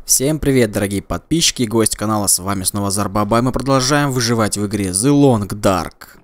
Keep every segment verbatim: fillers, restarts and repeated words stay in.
Всем привет, дорогие подписчики и гости канала, с вами снова Зарбаба, и мы продолжаем выживать в игре The Long Dark.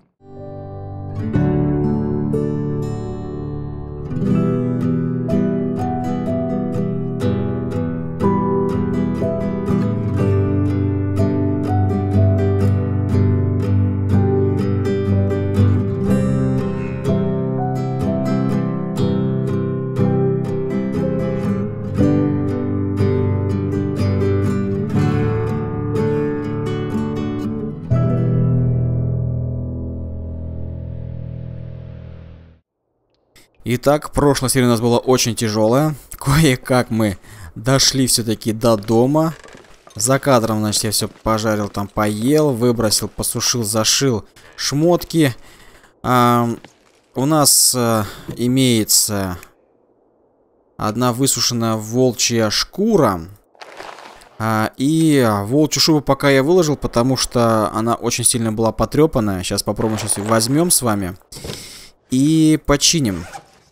Итак, прошлая серия у нас была очень тяжелая. Кое-как мы дошли все-таки до дома. За кадром, значит, я все пожарил, там поел, выбросил, посушил, зашил шмотки. А, у нас а, имеется одна высушенная волчья шкура. А, и волчью шубу пока я выложил, потому что она очень сильно была потрепанная. Сейчас попробуем, сейчас ее возьмем с вами и починим.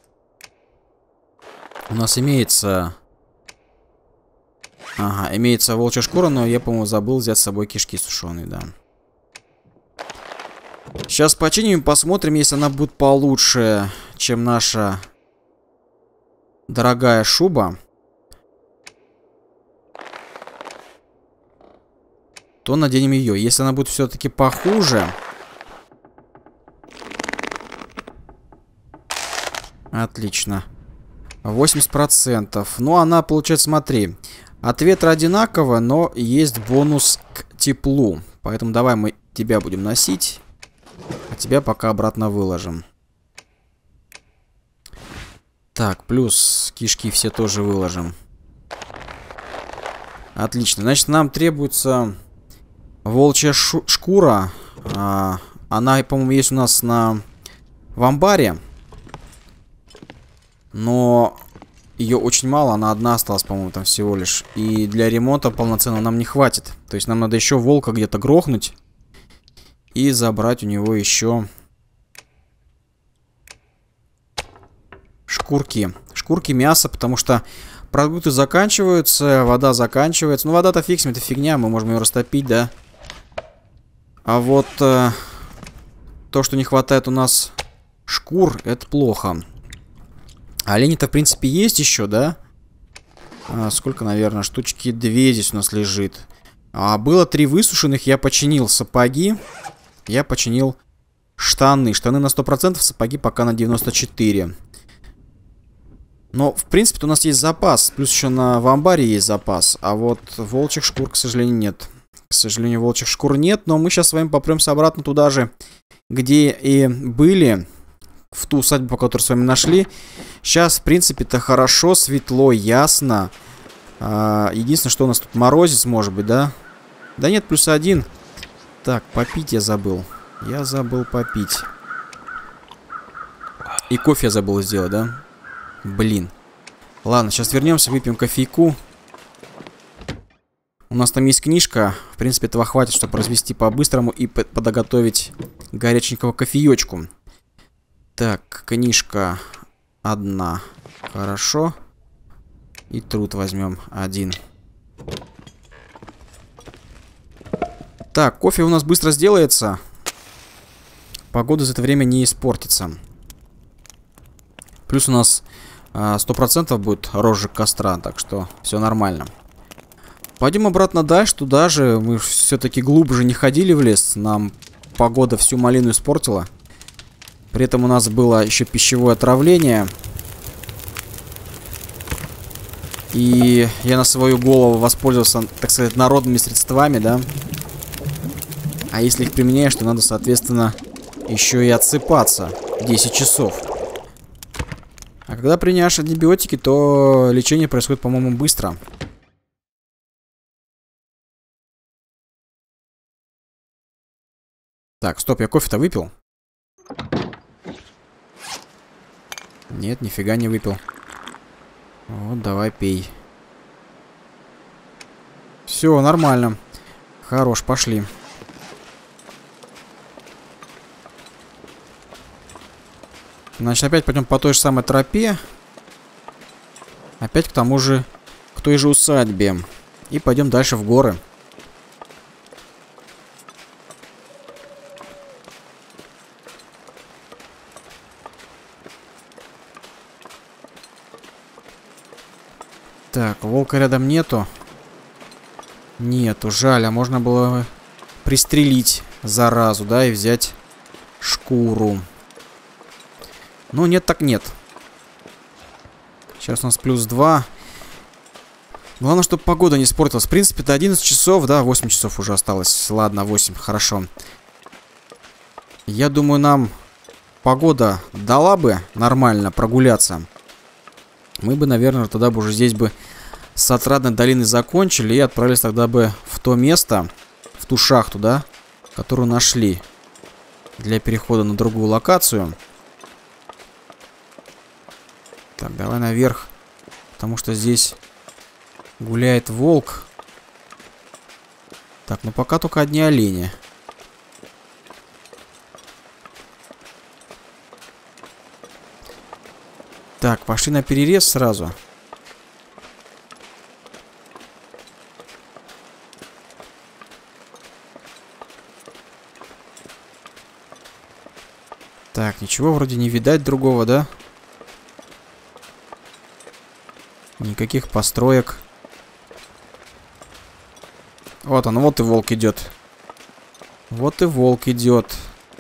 У нас имеется... Ага, имеется волчья шкура, но я, по-моему, забыл взять с собой кишки сушеные, да. Сейчас починим и посмотрим, если она будет получше, чем наша дорогая шуба. То наденем ее. Если она будет все-таки похуже... Отлично. восемьдесят процентов. Ну, она, получается, смотри. От ветра одинаково, но есть бонус к теплу. Поэтому давай мы тебя будем носить. А тебя пока обратно выложим. Так, плюс кишки все тоже выложим. Отлично. Значит, нам требуется волчья шкура. А, она, по-моему, есть у нас на... в амбаре. Но ее очень мало, она одна осталась, по-моему, там всего лишь. И для ремонта полноценного нам не хватит. То есть нам надо еще волка где-то грохнуть. И забрать у него еще шкурки. Шкурки, мясо, потому что продукты заканчиваются, вода заканчивается. Ну, вода-то фиг с ним, это фигня, мы можем ее растопить, да. А вот э, то, что не хватает у нас шкур, это плохо. Олени-то, в принципе, есть еще, да? А, сколько, наверное, штучки две здесь у нас лежит. А, было три высушенных, я починил сапоги. Я починил штаны. Штаны на сто процентов, сапоги пока на девяносто четыре процента. Но, в принципе, у нас есть запас. Плюс еще на в амбаре есть запас. А вот волчьих шкур, к сожалению, нет. К сожалению, волчьих шкур нет. Но мы сейчас с вами попремся обратно туда же, где и были... В ту усадьбу, которую с вами нашли. Сейчас, в принципе-то, хорошо, светло, ясно. А, единственное, что у нас тут морозец, может быть, да? Да нет, плюс один. Так, попить я забыл. Я забыл попить. И кофе я забыл сделать, да? Блин. Ладно, сейчас вернемся, выпьем кофейку. У нас там есть книжка. В принципе, этого хватит, чтобы развести по-быстрому и подготовить горяченького кофеечку. Так, книжка одна. Хорошо. И труд возьмем один. Так, кофе у нас быстро сделается. Погода за это время не испортится. Плюс у нас сто процентов будет розжиг костра, так что все нормально. Пойдем обратно дальше, туда же. Мы все-таки глубже не ходили в лес. Нам погода всю малину испортила. При этом у нас было еще пищевое отравление. И я на свою голову воспользовался, так сказать, народными средствами, да. А если их применяешь, то надо, соответственно, еще и отсыпаться десять часов. А когда применяешь антибиотики, то лечение происходит, по-моему, быстро. Так, стоп, я кофе-то выпил. Нет, нифига не выпил. Вот, давай пей. Все, нормально. Хорош, пошли. Значит, опять пойдем по той же самой тропе. Опять к тому же, к той же усадьбе. И пойдем дальше в горы. Так, волка рядом нету. Нету, жаль, а можно было пристрелить заразу, да, и взять шкуру. Ну, нет так нет. Сейчас у нас плюс два. Главное, чтобы погода не испортилась. В принципе, это одиннадцать часов, да, восемь часов уже осталось. Ладно, восемь, хорошо. Я думаю, нам погода дала бы нормально прогуляться. Мы бы, наверное, тогда бы уже здесь бы с Отрадной долины закончили и отправились тогда бы в то место, в ту шахту, да, которую нашли для перехода на другую локацию. Так, давай наверх, потому что здесь гуляет волк. Так, ну пока только одни олени. Так, пошли на перерез сразу. Так, ничего вроде не видать другого, да? Никаких построек. Вот он, вот и волк идет. Вот и волк идет.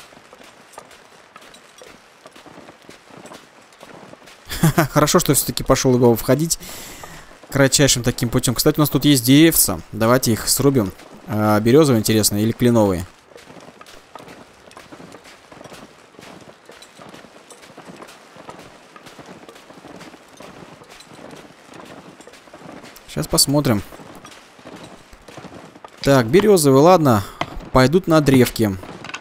Хорошо, что все-таки пошел его входить кратчайшим таким путем. Кстати, у нас тут есть деревца. Давайте их срубим. А, березовые, интересно, или кленовые? Сейчас посмотрим. Так, березовые, ладно. Пойдут на древки.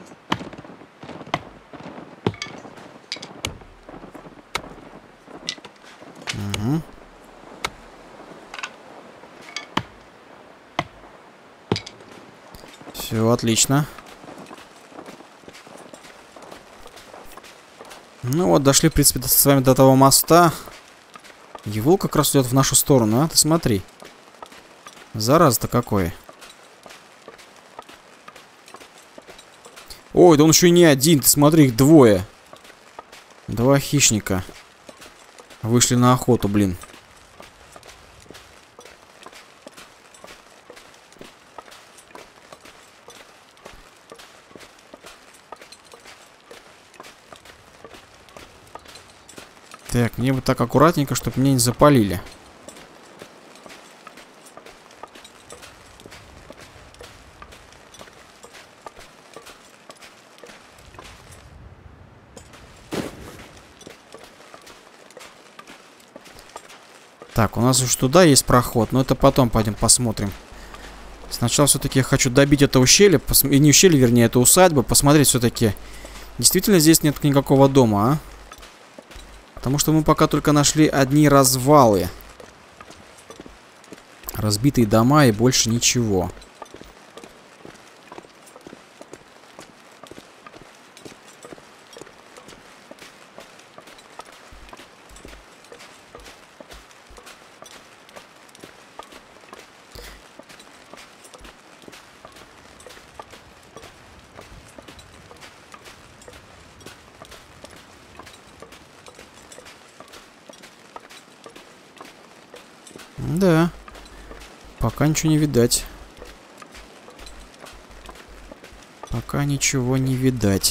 Угу. Все, отлично. Ну вот, дошли, в принципе, с вами до того моста. И волк как раз идет в нашу сторону, а? Ты смотри. Зараза-то какой. Ой, да он еще и не один. Ты смотри, их двое. Два хищника. Вышли на охоту, блин. Так, мне бы так аккуратненько, чтобы меня не запалили. Так, у нас уж туда есть проход, но это потом пойдем посмотрим. Сначала все-таки я хочу добить это ущелье, пос... не ущелье, вернее, это усадьба, посмотреть все-таки. Действительно здесь нет никакого дома, а? Потому что мы пока только нашли одни развалы. Разбитые дома и больше ничего. Да. Пока ничего не видать. Пока ничего не видать.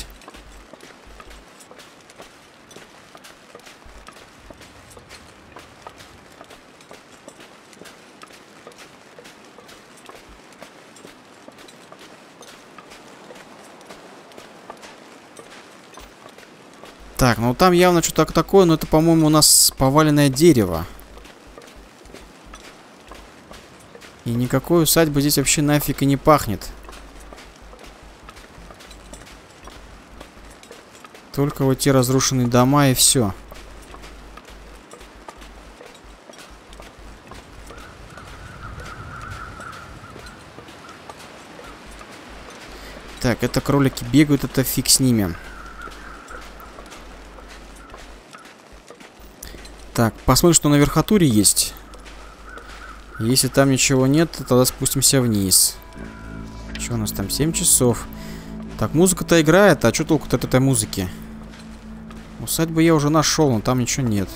Так, ну там явно что-то такое, но это, по-моему, у нас поваленное дерево. И никакой усадьбы здесь вообще нафиг и не пахнет. Только вот те разрушенные дома и все. Так, это кролики бегают, это фиг с ними. Так, посмотрим, что на верхотуре есть. Если там ничего нет, то тогда спустимся вниз. Что у нас там? семь часов. Так, музыка-то играет, а что толку-то от этой музыки? Усадьбу я уже нашел, но там ничего нет.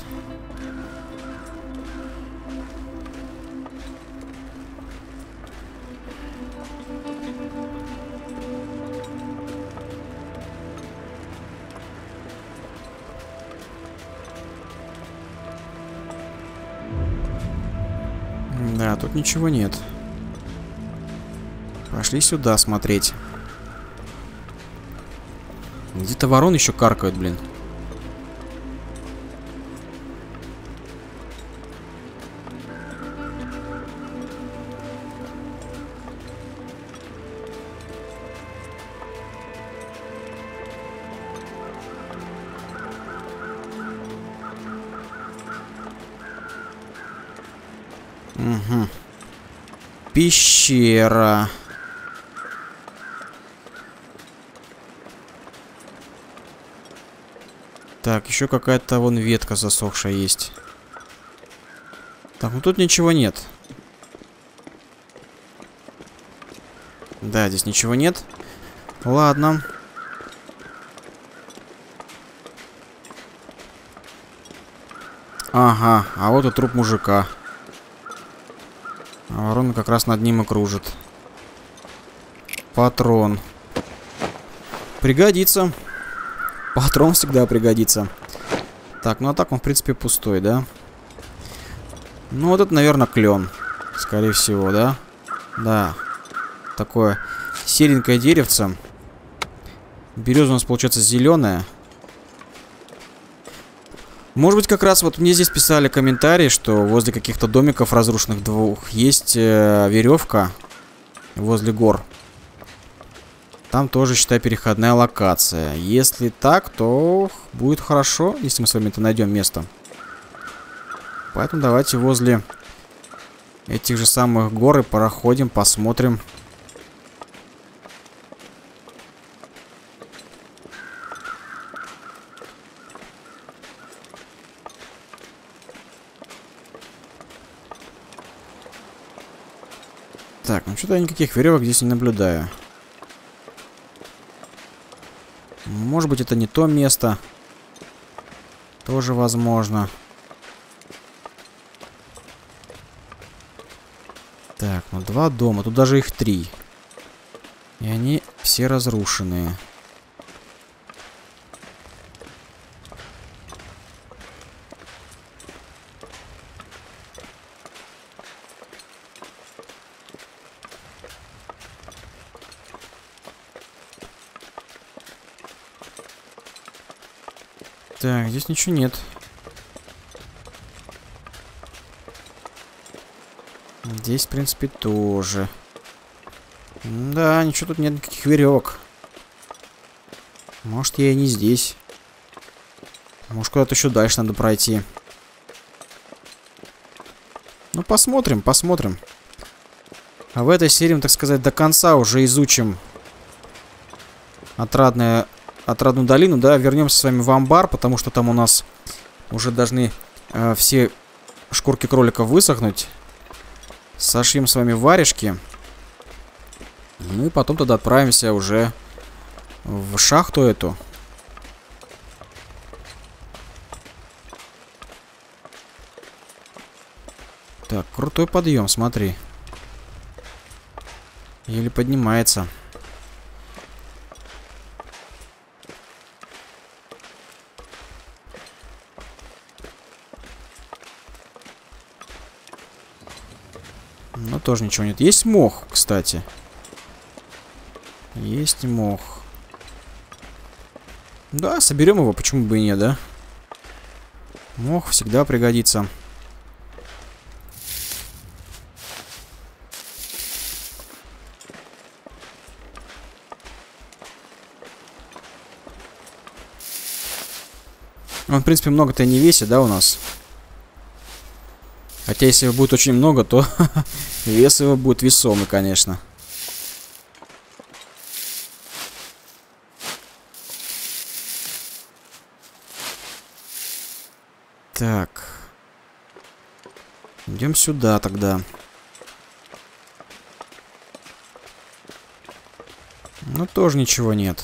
Да, тут ничего нет. Пошли сюда смотреть. Где-то ворон еще каркают, блин. Угу. Пещера. Так, еще какая-то вон ветка засохшая есть. Так, ну тут ничего нет. Да, здесь ничего нет. Ладно. Ага, а вот и труп мужика. А ворона как раз над ним и кружит. Патрон. Пригодится. Патрон всегда пригодится. Так, ну а так он, в принципе, пустой, да? Ну, вот это, наверное, клен. Скорее всего, да? Да. Такое серенькое деревце. Береза у нас, получается, зеленая. Может быть, как раз вот мне здесь писали комментарии, что возле каких-то домиков разрушенных двух есть э, веревка возле гор. Там тоже, считай, переходная локация. Если так, то будет хорошо, если мы с вами-то найдем место. Поэтому давайте возле этих же самых гор и проходим, посмотрим. Так, ну что-то я никаких веревок здесь не наблюдаю. Может быть, это не то место. Тоже возможно. Так, ну два дома. Тут даже их три. И они все разрушенные. Так, здесь ничего нет. Здесь, в принципе, тоже. Да, ничего тут нет, никаких веревок. Может, я и не здесь. Может, куда-то еще дальше надо пройти. Ну, посмотрим, посмотрим. А в этой серии, так сказать, до конца уже изучим отрадное... Отрадную долину, да, вернемся с вами в амбар, потому что там у нас уже должны э, все шкурки кролика высохнуть. Сошьем с вами варежки. Ну и потом тогда отправимся уже в шахту эту. Так, крутой подъем, смотри. Еле поднимается. Но тоже ничего нет. Есть мох, кстати. Есть мох. Да, соберем его, почему бы и нет, да? Мох всегда пригодится. Он, в принципе, много-то не весит, да, у нас? Хотя, если его будет очень много, то вес его будет весомый, конечно. Так. Идем сюда тогда. Ну, тоже ничего нет.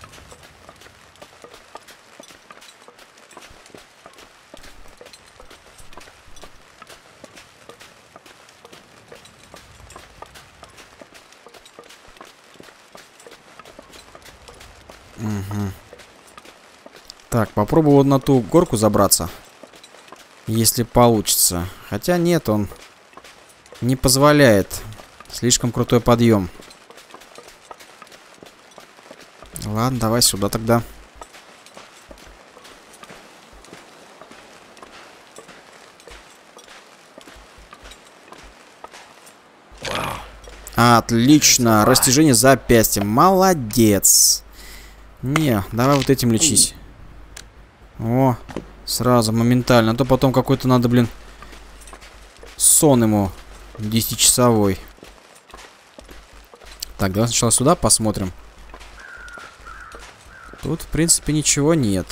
Угу. Так, попробую вот на ту горку забраться. Если получится. Хотя нет, он не позволяет. Слишком крутой подъем. Ладно, давай сюда тогда. Отлично. Растяжение запястья. Молодец. Не, давай вот этим лечись. О, сразу, моментально. А то потом какой-то надо, блин, сон ему десятичасовой. Так, давай сначала сюда посмотрим. Тут, в принципе, ничего нет.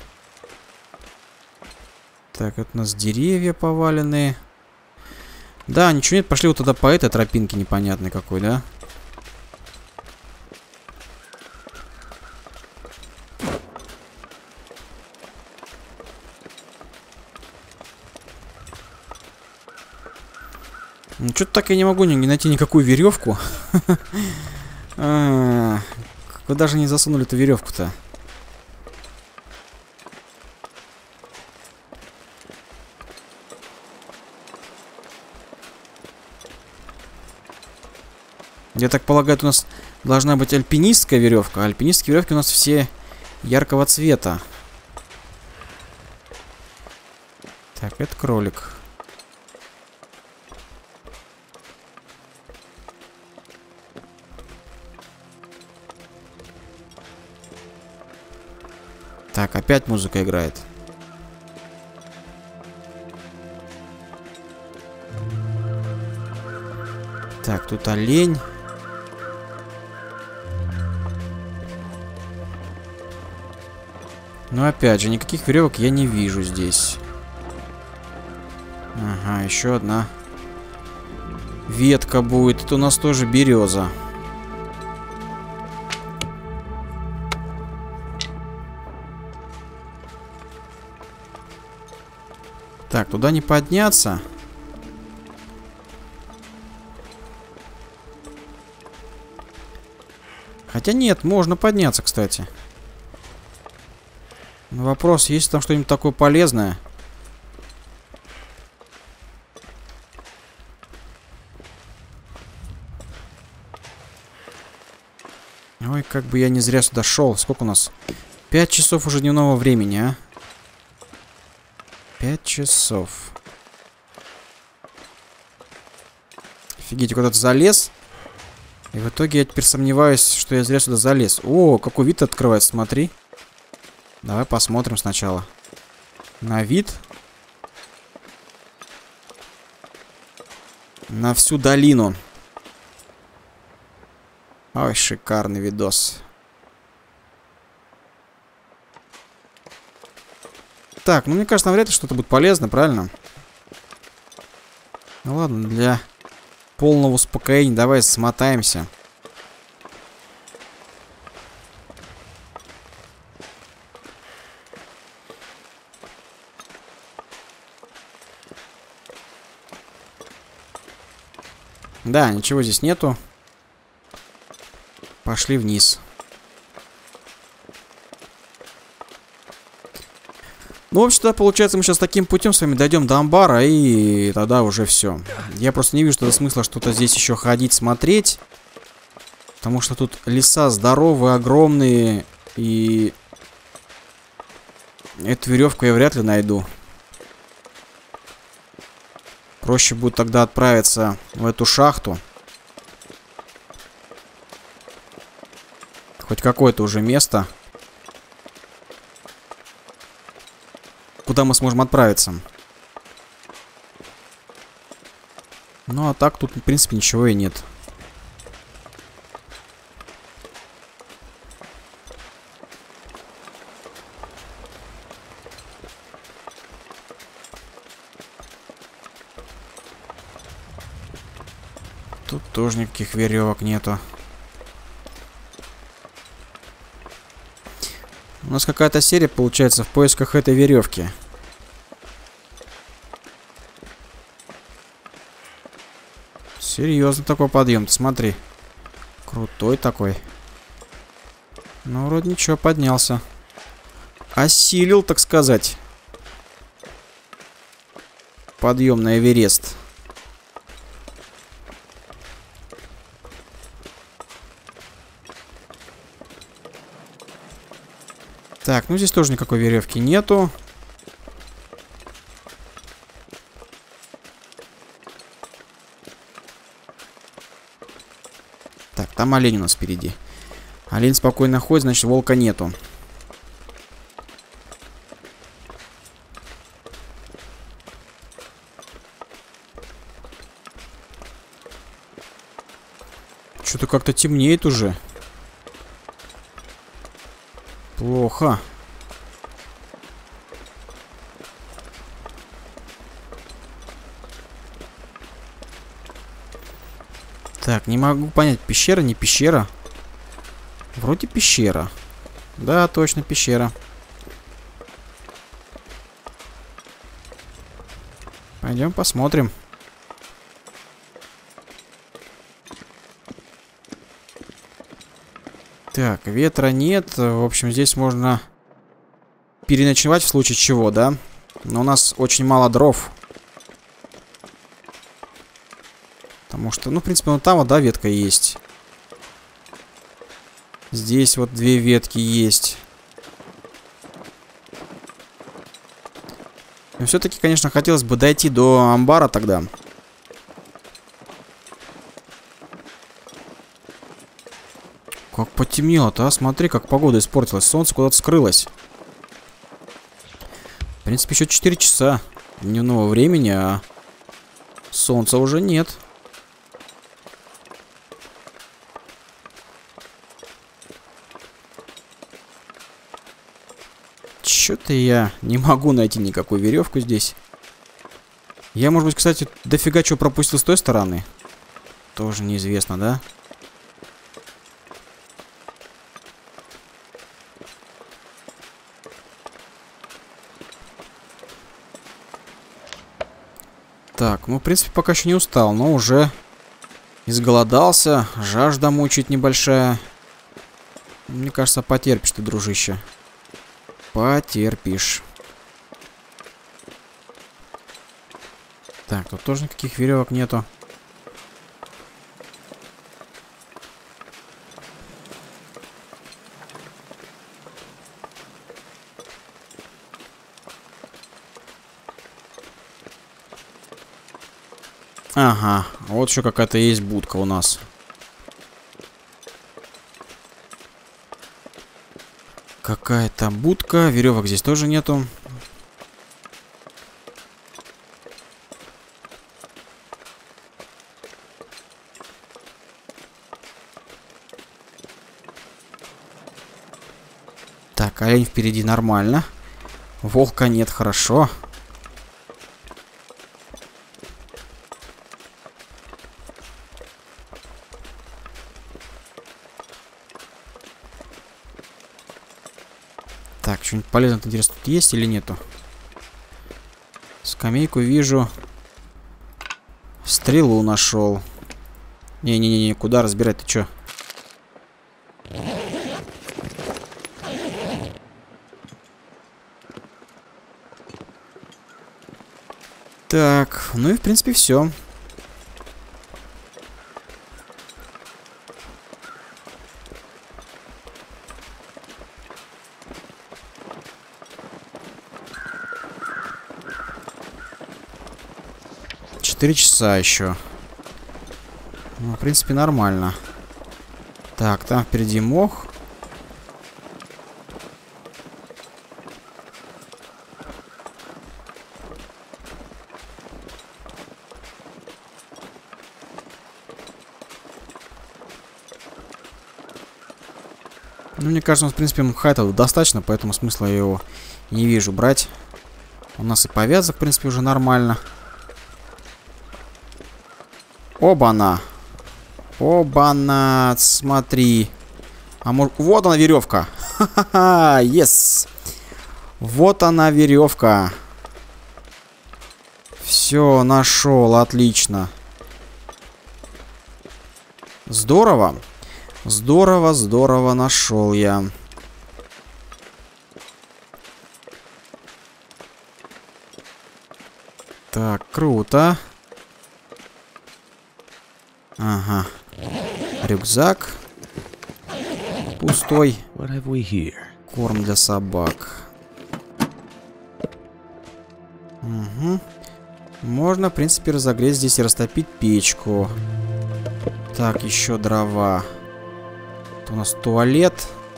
Так, это у нас деревья поваленные. Да, ничего нет. Пошли вот тогда по этой тропинке непонятной какой, да? Ну, что-то так я не могу не найти никакую веревку. Куда же не засунули эту веревку-то? Я так полагаю, у нас должна быть альпинистская веревка. А альпинистские веревки у нас все яркого цвета. Так, это кролик. Так, опять музыка играет. Так, тут олень. Но опять же, никаких веревок я не вижу здесь. Ага, еще одна ветка будет. Это у нас тоже береза. Так, туда не подняться. Хотя нет, можно подняться, кстати. Но вопрос, есть там что-нибудь такое полезное? Ой, как бы я не зря сюда шел. Сколько у нас? Пять часов уже дневного времени, а? Пять часов. Офигеть, куда-то залез. И в итоге я теперь сомневаюсь, что я зря сюда залез. О, какой вид открывается, смотри. Давай посмотрим сначала. На вид. На всю долину. Ой, шикарный видос. Так, ну мне кажется, навряд ли что-то будет полезно, правильно? Ну ладно, для полного успокоения давай смотаемся. Да, ничего здесь нету. Пошли вниз. Ну, в общем-то, получается, мы сейчас таким путем с вами дойдем до амбара, и тогда уже все. Я просто не вижу тогда смысла что-то здесь еще ходить, смотреть. Потому что тут леса здоровые, огромные, и эту веревку я вряд ли найду. Проще будет тогда отправиться в эту шахту. Хоть какое-то уже место, куда мы сможем отправиться. Ну, а так тут, в принципе, ничего и нет. Тут тоже никаких веревок нету. У нас какая-то серия получается в поисках этой веревки. Серьезно такой подъем, ты смотри. Крутой такой. Ну, вроде ничего, поднялся. Осилил, так сказать. Подъем на Эверест. Так, ну здесь тоже никакой веревки нету. Так, там олень у нас впереди. Олень спокойно ходит, значит, волка нету. Что-то как-то темнеет уже. Плохо. Так, не могу понять, пещера, не пещера. Вроде пещера. Да, точно пещера. Пойдем посмотрим. Так, ветра нет. В общем, здесь можно переночевать в случае чего, да? Но у нас очень мало дров. Потому что, ну, в принципе, вон там вот, да, ветка есть. Здесь вот две ветки есть. Но все-таки, конечно, хотелось бы дойти до амбара тогда. Как потемнело-то, а? Смотри, как погода испортилась. Солнце куда-то скрылось. В принципе, еще четыре часа дневного времени, а солнца уже нет. Чё-то я не могу найти никакую веревку здесь. Я, может быть, кстати, дофига чего пропустил с той стороны. Тоже неизвестно, да? Так, ну, в принципе, пока еще не устал, но уже изголодался. Жажда мучает небольшая. Мне кажется, потерпишь ты, дружище. Потерпишь. Так, тут тоже никаких веревок нету. Ага, вот еще какая-то есть будка у нас. Какая-то будка. Веревок здесь тоже нету. Так, олень впереди нормально. Волка нет, хорошо. Так, что-нибудь полезное, интересно, тут есть или нету? Скамейку вижу. Стрелу нашел. Не-не-не, куда разбирать, ты чё? Так, ну и в принципе все. Четыре часа еще. Ну, в принципе, нормально. Так, там впереди мох. Ну, мне кажется, у нас, в принципе, мха этого достаточно, поэтому смысла я его не вижу брать. У нас и повязок, в принципе, уже нормально. Оба-на. Оба-на, смотри. А может... Вот она, веревка. Ха-ха-ха! Yes! Вот она, веревка. Все, нашел, отлично. Здорово. Здорово, здорово нашел я. Так, круто. Ага. Рюкзак. Пустой. Корм для собак. Угу. Можно, в принципе, разогреть здесь и растопить печку. Так, еще дрова. Это у нас туалет.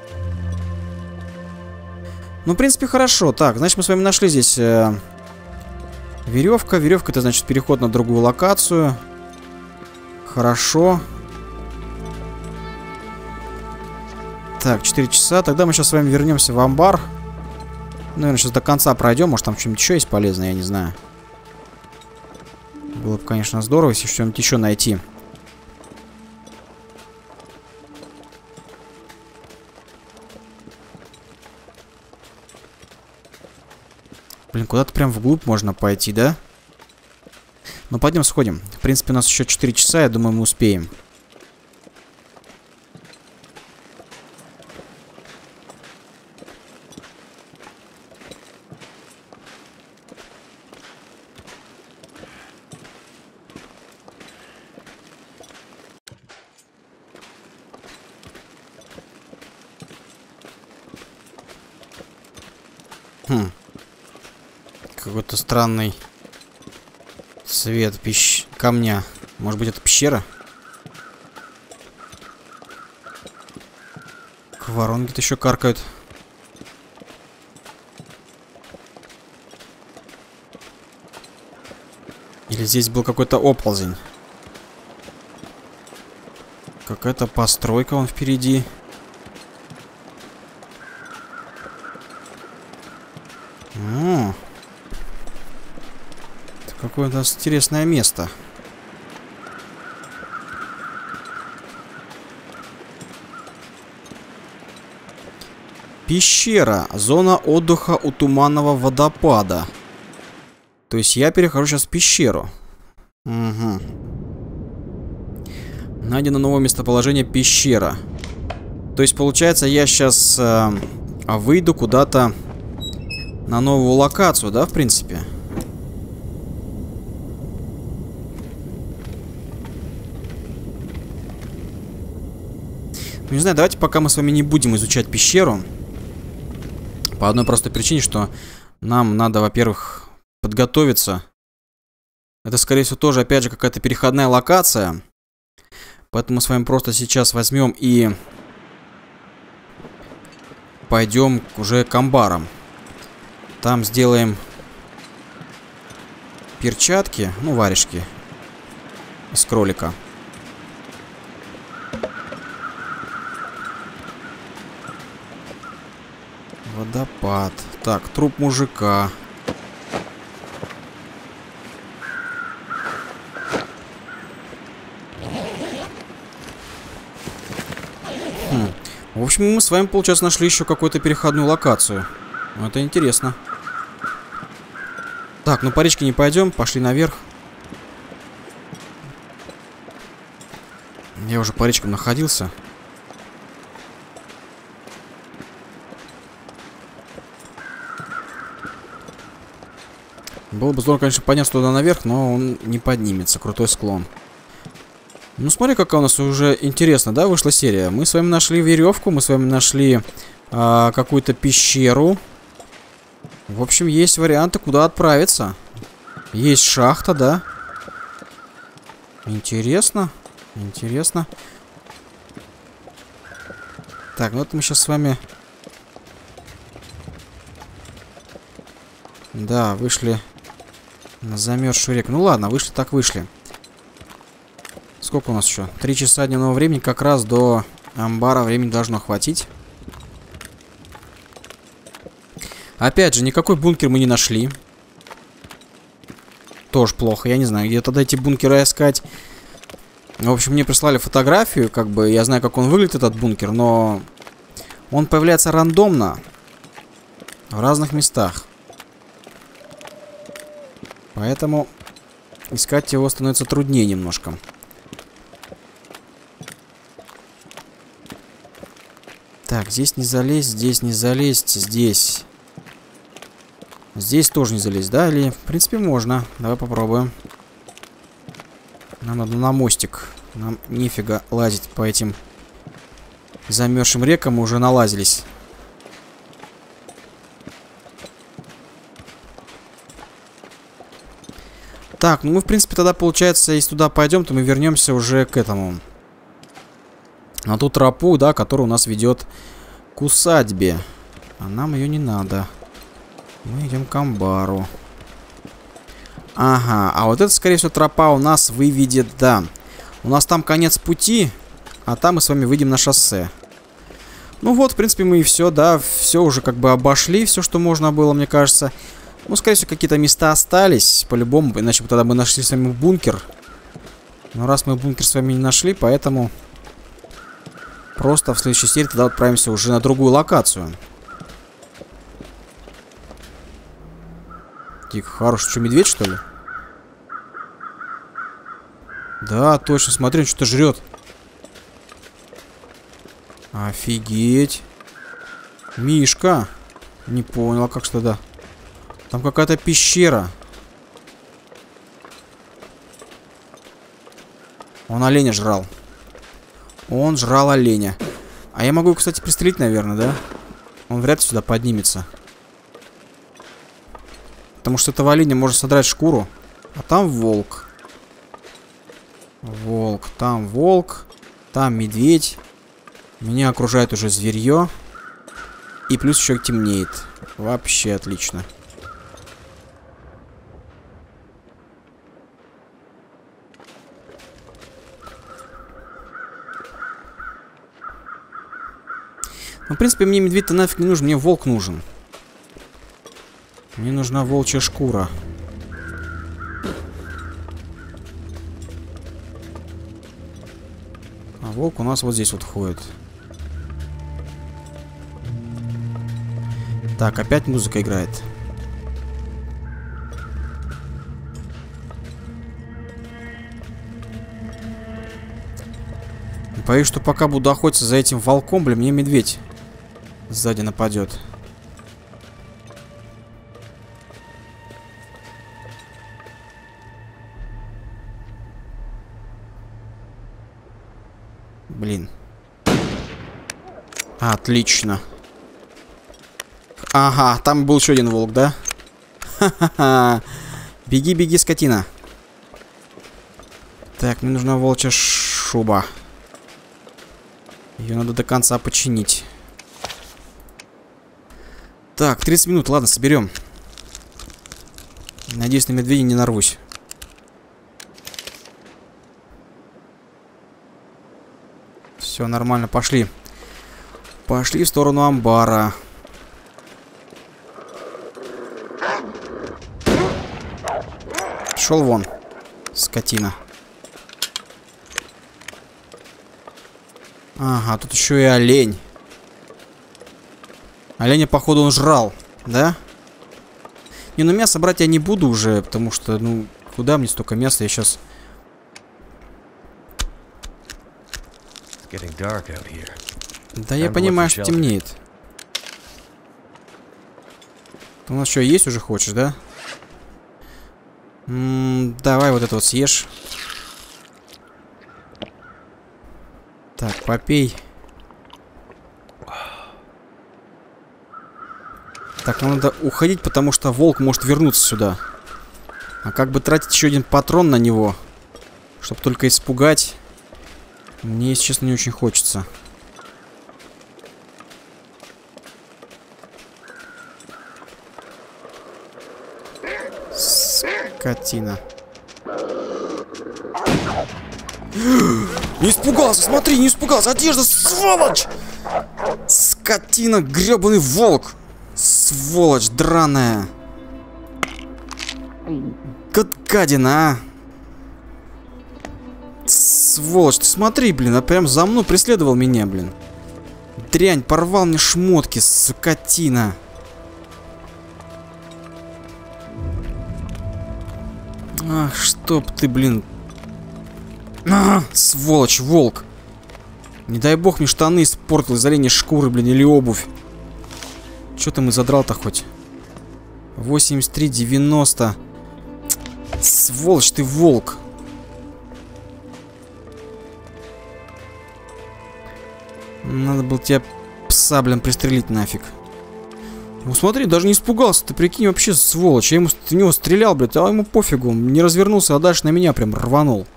Ну, в принципе, хорошо. Так, значит, мы с вами нашли здесь э, веревка. Веревка — это, значит, переход на другую локацию. Хорошо. Так, четыре часа. Тогда мы сейчас с вами вернемся в амбар. Наверное, сейчас до конца пройдем. Может, там что-нибудь еще есть полезное, я не знаю. Было бы, конечно, здорово, если что-нибудь еще найти. Блин, куда-то прям вглубь можно пойти, да? Ну, пойдем сходим. В принципе, у нас еще четыре часа, я думаю, мы успеем. Хм. Какой-то странный цвет пещ... камня. Может быть, это пещера? Воронки-то еще каркают. Или здесь был какой-то оползень? Какая-то постройка вон впереди. О, это какое-то интересное место. Пещера. Зона отдыха у туманного водопада. То есть я перехожу сейчас в пещеру. Угу. Найдено новое местоположение — пещера. То есть, получается, я сейчас э, выйду куда-то на новую локацию, да, в принципе? Ну, не знаю, давайте пока мы с вами не будем изучать пещеру. По одной простой причине, что нам надо, во-первых, подготовиться. Это, скорее всего, тоже, опять же, какая-то переходная локация. Поэтому мы с вами просто сейчас возьмем и пойдем уже к амбарам. Там сделаем перчатки, ну, варежки из кролика. Водопад. Так, труп мужика. Хм. В общем, мы с вами, получается, нашли еще какую-то переходную локацию. Это интересно. Так, ну по речке не пойдем, пошли наверх. Я уже по речкам находился. Было бы здорово, конечно, подняться туда наверх, но он не поднимется. Крутой склон. Ну, смотри, какая у нас уже интересно, да, вышла серия. Мы с вами нашли веревку, мы с вами нашли а, какую-то пещеру. В общем, есть варианты, куда отправиться. Есть шахта, да. Интересно. Интересно. Так, ну это мы сейчас с вами... Да, вышли на замерзшую реку. Ну ладно, вышли так вышли. Сколько у нас еще? Три часа дневного времени, как раз до амбара времени должно хватить. Опять же, никакой бункер мы не нашли. Тоже плохо, я не знаю, где тогда эти бункеры искать. В общем, мне прислали фотографию, как бы, я знаю, как он выглядит, этот бункер, но Он появляется рандомно в разных местах. Поэтому искать его становится труднее немножко. Так, здесь не залезть, здесь не залезть, здесь. Здесь тоже не залезть, да? Или, в принципе, можно. Давай попробуем. Нам надо на мостик. Нам нифига лазить по этим замерзшим рекам. Мы уже налазились. Так, ну мы, в принципе, тогда, получается, если туда пойдем, то мы вернемся уже к этому. На ту тропу, да, которая у нас ведет к усадьбе. А нам ее не надо. Мы идем к амбару. Ага, а вот это, скорее всего, тропа у нас выведет, да. У нас там конец пути, а там мы с вами выйдем на шоссе. Ну вот, в принципе, мы и все, да, все уже как бы обошли, все, что можно было, мне кажется. Ну, скорее всего, какие-то места остались, по-любому, иначе бы тогда мы нашли с вами бункер. Но раз мы бункер с вами не нашли, поэтому просто в следующей серии тогда отправимся уже на другую локацию. Тихо, хороший, что, медведь, что ли? Да, точно, смотри, он что-то жрет. Офигеть. Мишка. Не понял, а как что, да? Там какая-то пещера. Он оленя жрал. Он жрал оленя. А я могу, кстати, пристрелить, наверное, да? Он вряд ли сюда поднимется. Потому что этого оленя можно содрать шкуру. А там волк. Волк. Там волк. Там медведь. Меня окружает уже зверье. И плюс еще темнеет. Вообще отлично. Ну, в принципе, мне медведь-то нафиг не нужен. Мне волк нужен. Мне нужна волчья шкура. А волк у нас вот здесь вот ходит. Так, опять музыка играет. Боюсь, что пока буду охотиться за этим волком, блин, мне медведь сзади нападет. Блин. Отлично. Ага, там был еще один волк, да? Ха-ха-ха. Беги, беги, скотина. Так, мне нужна волчья шуба. Ее надо до конца починить. Так, тридцать минут, ладно, соберем. Надеюсь, на медведя не нарвусь. Все нормально, пошли. Пошли в сторону амбара. Шел вон, скотина. Ага, тут еще и олень. Оленя, походу, он жрал, да? Не, ну мясо брать я не буду уже, потому что, ну, куда мне столько мяса, я сейчас... Да я понимаю, что темнеет. Ты у нас что, есть уже хочешь, да? М-м, давай вот это вот съешь. Так, попей. Так, нам надо уходить, потому что волк может вернуться сюда. А как бы тратить еще один патрон на него, чтобы только испугать, мне, если честно, не очень хочется. Скотина. Не испугался, смотри, не испугался. Одежда, сволочь! Скотина, гребаный волк. Сволочь драная. Гадина, а. Сволочь, ты смотри, блин, а прям за мной преследовал меня, блин. Дрянь, порвал мне шмотки, скотина. Ах, чтоб ты, блин. А, сволочь, волк. Не дай бог мне штаны испортил из оленей шкуры, блин, или обувь. Чё там и задрал-то хоть? восемьдесят три девяносто. Сволочь ты, волк. Надо было тебя, пса, блин, пристрелить нафиг. Ну смотри, даже не испугался. Ты прикинь, вообще сволочь. Я ему в него стрелял, блядь, а ему пофигу. Не развернулся, а дальше на меня прям рванул.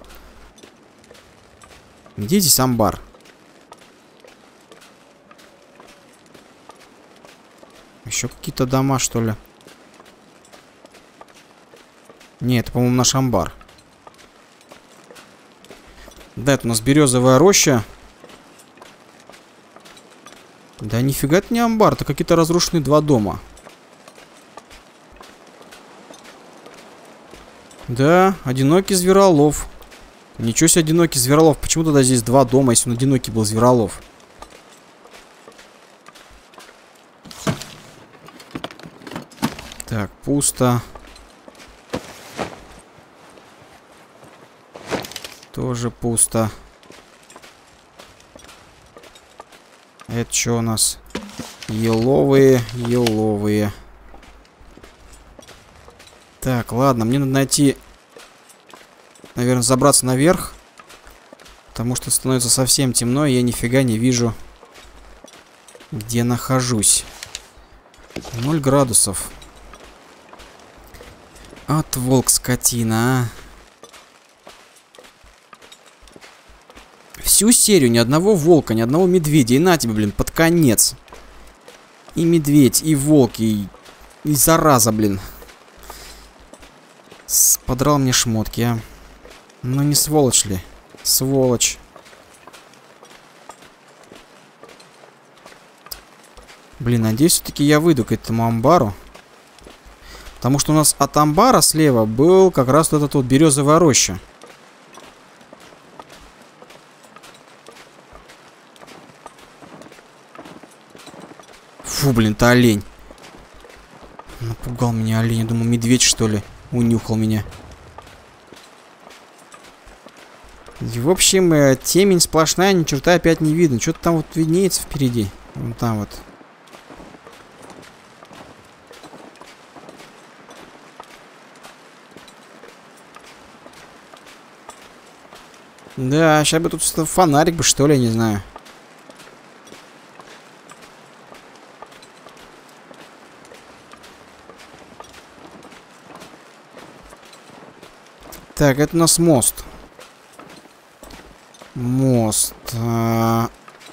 Где здесь амбар? Еще какие-то дома, что ли? Нет, это, по-моему, наш амбар. Да, это у нас березовая роща. Да нифига это не амбар, это какие-то разрушенные два дома. Да, одинокий зверолов. Ничего себе, одинокий зверолов. Почему тогда здесь два дома, если он одинокий был зверолов? Так, пусто. Тоже пусто. Это что у нас? Еловые, еловые. Так, ладно, мне надо найти... Наверное, забраться наверх. Потому что становится совсем темно, и я нифига не вижу, где нахожусь. ноль градусов. От волк, скотина, а. Всю серию ни одного волка, ни одного медведя. И на тебе, блин, под конец. И медведь, и волк, и... И зараза, блин. С... Подрал мне шмотки, а. Ну не сволочь ли? Сволочь. Блин, надеюсь, все-таки я выйду к этому амбару. Потому что у нас от амбара слева был как раз вот этот вот березовая роща. Фу, блин, это олень. Напугал меня олень. Я думаю, медведь, что ли, унюхал меня. И, в общем, темень сплошная, ни черта опять не видно. Что-то там вот виднеется впереди. Вон там вот. Да, сейчас бы тут фонарик бы, что ли, я не знаю. Так, это у нас мост. Мост. А...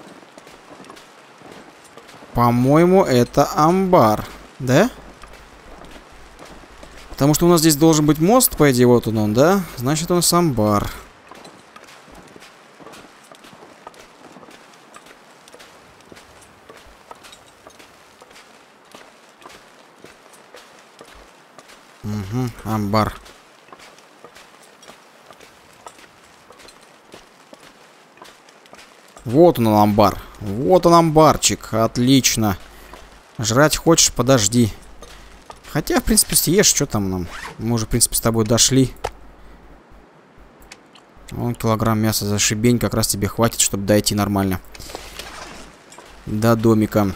По-моему, это амбар. Да? Потому что у нас здесь должен быть мост, по идее, вот он, он, да? Значит, у нас амбар. Угу, амбар. Вот он, амбар. Вот он, амбарчик. Отлично. Жрать хочешь? Подожди. Хотя, в принципе, съешь, что там нам? Мы уже, в принципе, с тобой дошли. Вон килограмм мяса зашибень. Как раз тебе хватит, чтобы дойти нормально до домика.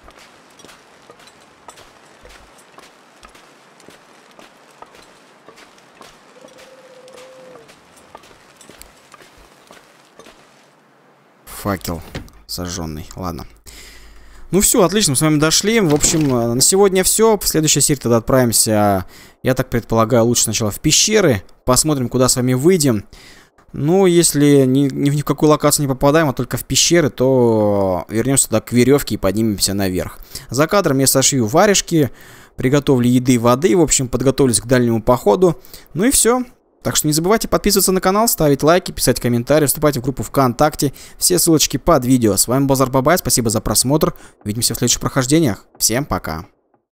Факел сожженный. Ладно. Ну все, отлично, мы с вами дошли. В общем, на сегодня все. В следующей серии тогда отправимся, я так предполагаю, лучше сначала в пещеры. Посмотрим, куда с вами выйдем. Ну, если ни, ни в какую локацию не попадаем, а только в пещеры, то вернемся туда к веревке и поднимемся наверх. За кадром я сошью варежки, приготовлю еды и воды. В общем, подготовлюсь к дальнему походу. Ну и все. Так что не забывайте подписываться на канал, ставить лайки, писать комментарии, вступать в группу ВКонтакте. Все ссылочки под видео. С вами был Базар Бабай, спасибо за просмотр. Увидимся в следующих прохождениях. Всем пока.